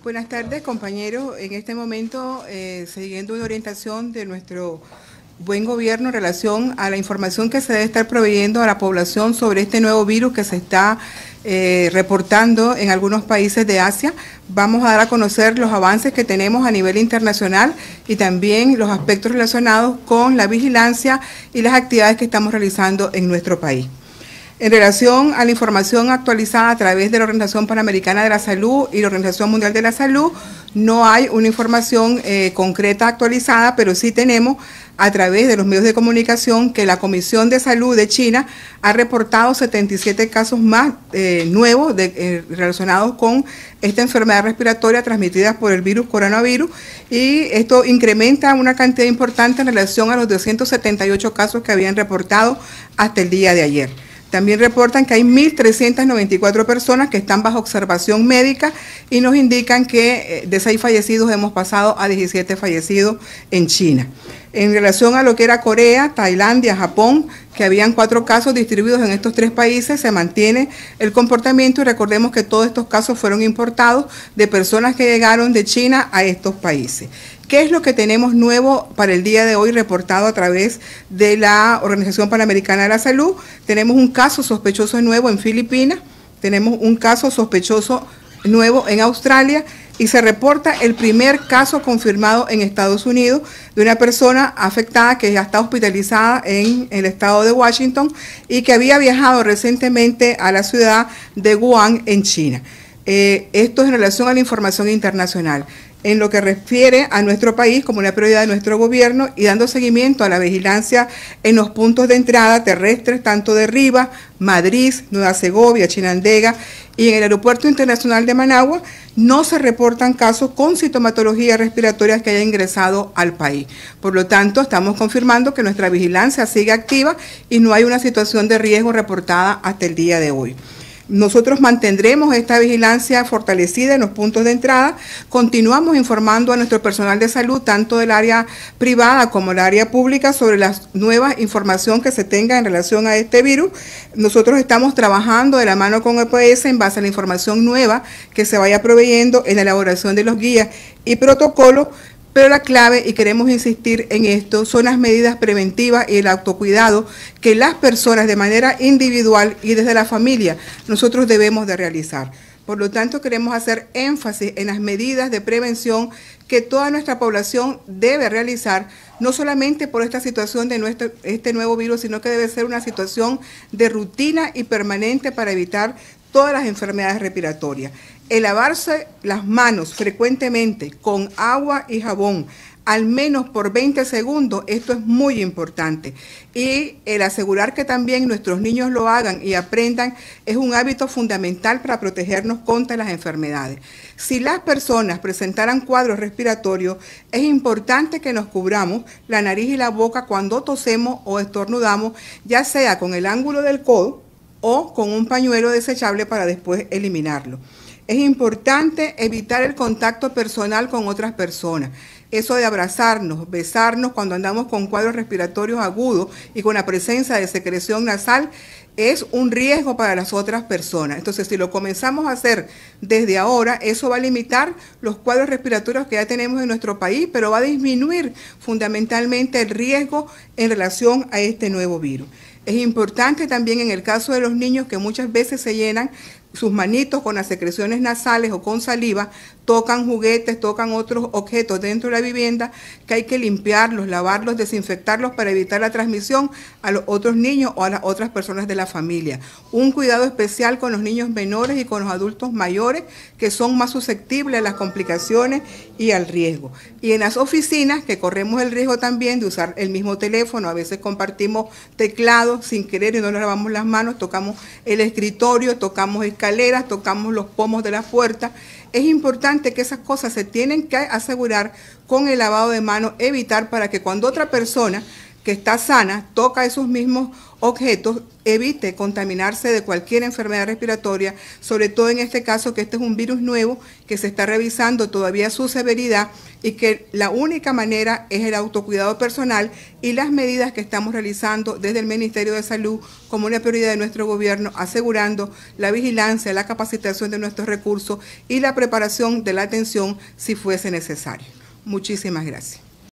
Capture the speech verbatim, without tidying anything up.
Buenas tardes, compañeros. En este momento, eh, siguiendo una orientación de nuestro buen gobierno en relación a la información que se debe estar proveyendo a la población sobre este nuevo virus que se está eh, reportando en algunos países de Asia, vamos a dar a conocer los avances que tenemos a nivel internacional y también los aspectos relacionados con la vigilancia y las actividades que estamos realizando en nuestro país. En relación a la información actualizada a través de la Organización Panamericana de la Salud y la Organización Mundial de la Salud, no hay una información eh, concreta actualizada, pero sí tenemos a través de los medios de comunicación que la Comisión de Salud de China ha reportado setenta y siete casos más eh, nuevos de, eh, relacionados con esta enfermedad respiratoria transmitida por el virus coronavirus, y esto incrementa una cantidad importante en relación a los doscientos setenta y ocho casos que habían reportado hasta el día de ayer. También reportan que hay mil trescientas noventa y cuatro personas que están bajo observación médica y nos indican que de seis fallecidos hemos pasado a diecisiete fallecidos en China. En relación a lo que era Corea, Tailandia, Japón, que habían cuatro casos distribuidos en estos tres países, se mantiene el comportamiento y recordemos que todos estos casos fueron importados de personas que llegaron de China a estos países. ¿Qué es lo que tenemos nuevo para el día de hoy reportado a través de la Organización Panamericana de la Salud? Tenemos un caso sospechoso nuevo en Filipinas, tenemos un caso sospechoso nuevo en Australia y se reporta el primer caso confirmado en Estados Unidos de una persona afectada que ya está hospitalizada en el estado de Washington y que había viajado recientemente a la ciudad de Wuhan en China. Eh, esto es en relación a la información internacional. En lo que refiere a nuestro país como una prioridad de nuestro gobierno y dando seguimiento a la vigilancia en los puntos de entrada terrestres, tanto de Rivas, Madrid, Nueva Segovia, Chinandega y en el Aeropuerto Internacional de Managua, no se reportan casos con sintomatología respiratoria que hayan ingresado al país. Por lo tanto, estamos confirmando que nuestra vigilancia sigue activa y no hay una situación de riesgo reportada hasta el día de hoy. Nosotros mantendremos esta vigilancia fortalecida en los puntos de entrada, continuamos informando a nuestro personal de salud, tanto del área privada como del área pública, sobre la nueva información que se tenga en relación a este virus. Nosotros estamos trabajando de la mano con E P S en base a la información nueva que se vaya proveyendo en la elaboración de los guías y protocolos. Pero la clave, y queremos insistir en esto, son las medidas preventivas y el autocuidado que las personas de manera individual y desde la familia nosotros debemos de realizar. Por lo tanto, queremos hacer énfasis en las medidas de prevención que toda nuestra población debe realizar, no solamente por esta situación de nuestro, este nuevo virus, sino que debe ser una situación de rutina y permanente para evitar todas las enfermedades respiratorias. El lavarse las manos frecuentemente con agua y jabón, al menos por veinte segundos, esto es muy importante. Y el asegurar que también nuestros niños lo hagan y aprendan es un hábito fundamental para protegernos contra las enfermedades. Si las personas presentaran cuadros respiratorios, es importante que nos cubramos la nariz y la boca cuando tosemos o estornudamos, ya sea con el ángulo del codo o con un pañuelo desechable para después eliminarlo. Es importante evitar el contacto personal con otras personas. Eso de abrazarnos, besarnos cuando andamos con cuadros respiratorios agudos y con la presencia de secreción nasal es un riesgo para las otras personas. Entonces, si lo comenzamos a hacer desde ahora, eso va a limitar los cuadros respiratorios que ya tenemos en nuestro país, pero va a disminuir fundamentalmente el riesgo en relación a este nuevo virus. Es importante también en el caso de los niños que muchas veces se llenan sus manitos con las secreciones nasales o con saliva, tocan juguetes, tocan otros objetos dentro de la vivienda, que hay que limpiarlos, lavarlos, desinfectarlos para evitar la transmisión a los otros niños o a las otras personas de la familia. Un cuidado especial con los niños menores y con los adultos mayores que son más susceptibles a las complicaciones y al riesgo. Y en las oficinas, que corremos el riesgo también de usar el mismo teléfono, a veces compartimos teclados sin querer y no nos lavamos las manos, tocamos el escritorio, tocamos escaleras, tocamos los pomos de las puertas. Es importante que esas cosas se tienen que asegurar con el lavado de manos, evitar para que cuando otra persona que está sana, toca esos mismos objetos, evite contaminarse de cualquier enfermedad respiratoria, sobre todo en este caso que este es un virus nuevo que se está revisando todavía su severidad y que la única manera es el autocuidado personal y las medidas que estamos realizando desde el Ministerio de Salud como una prioridad de nuestro gobierno, asegurando la vigilancia, la capacitación de nuestros recursos y la preparación de la atención si fuese necesario. Muchísimas gracias.